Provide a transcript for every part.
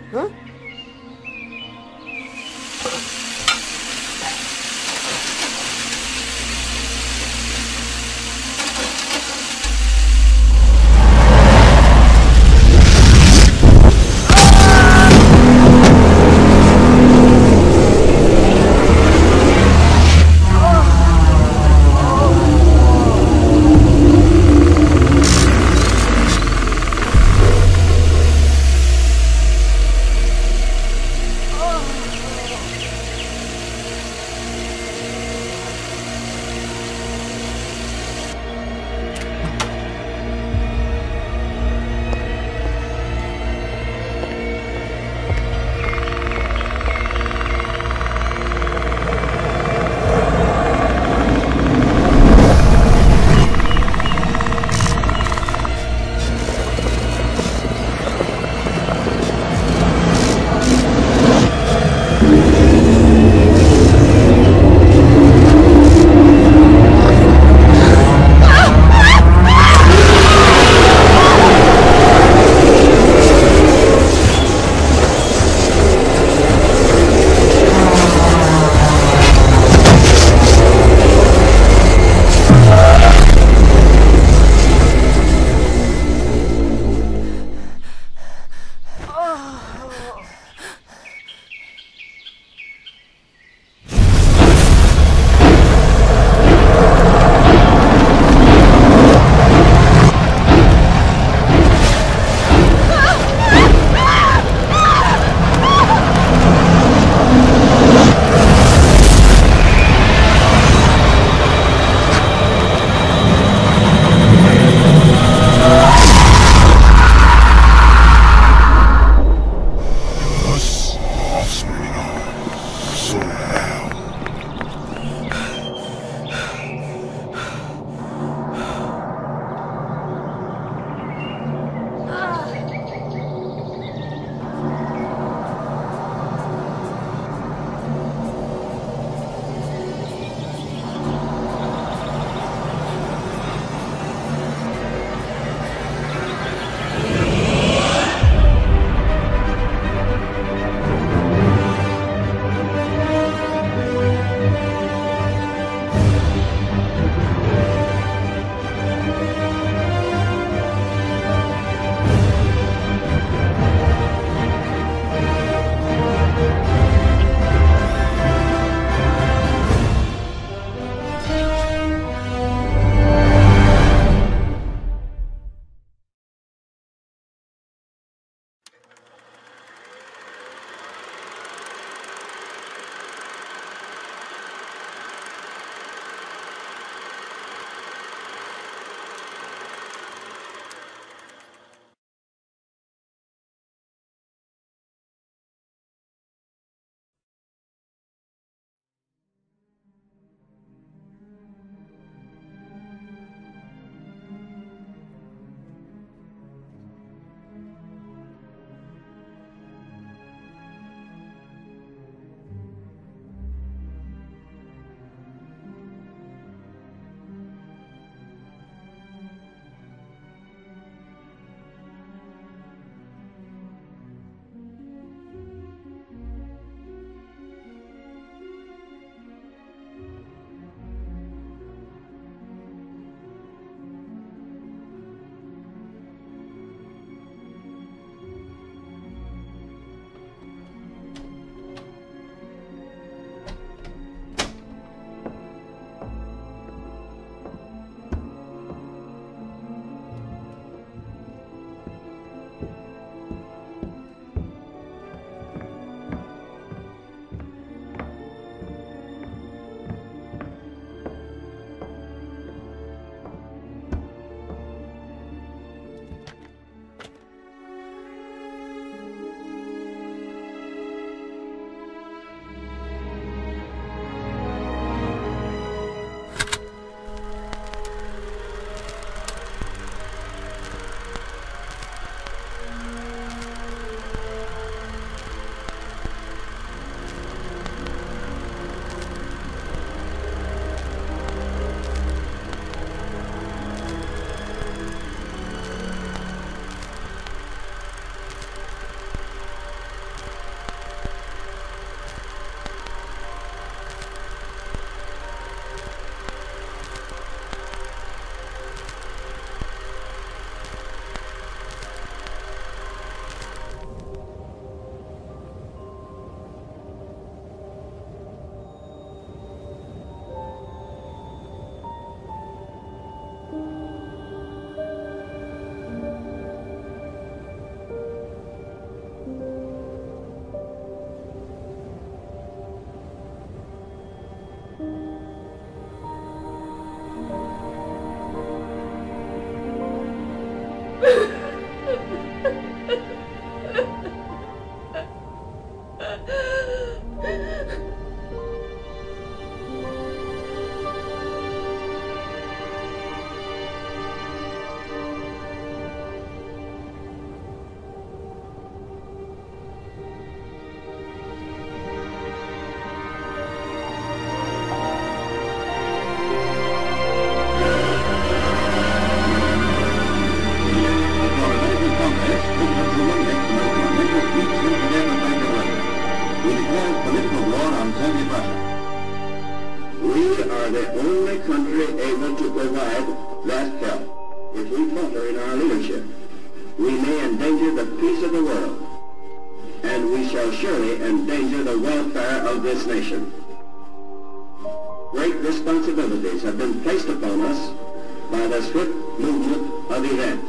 Hah? from Soviet Russia. We are the only country able to provide that help. If we falter in our leadership, we may endanger the peace of the world, and we shall surely endanger the welfare of this nation. Great responsibilities have been placed upon us by the swift movement of events.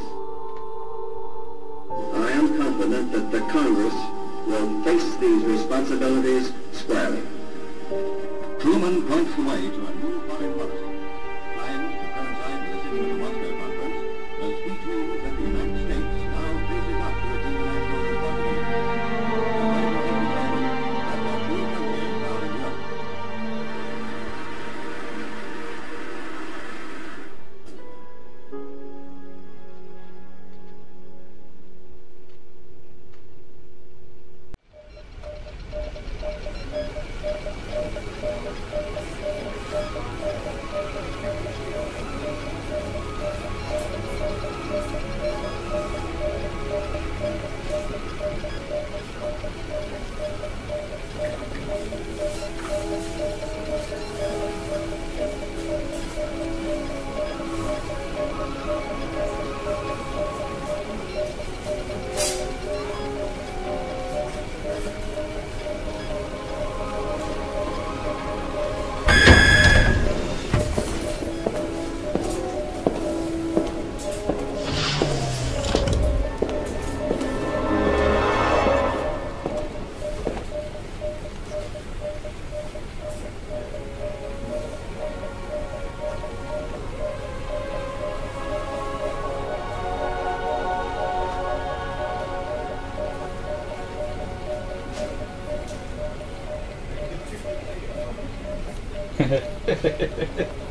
I am confident that the Congress will face these responsibilities squarely. Truman points the way to a new foreign policy. Timed to coincide with the sitting of the Moscow Conference, the speech means that the United States now faces up to its international responsibility. The President has decided that there are two countries now in Europe. Hehehehe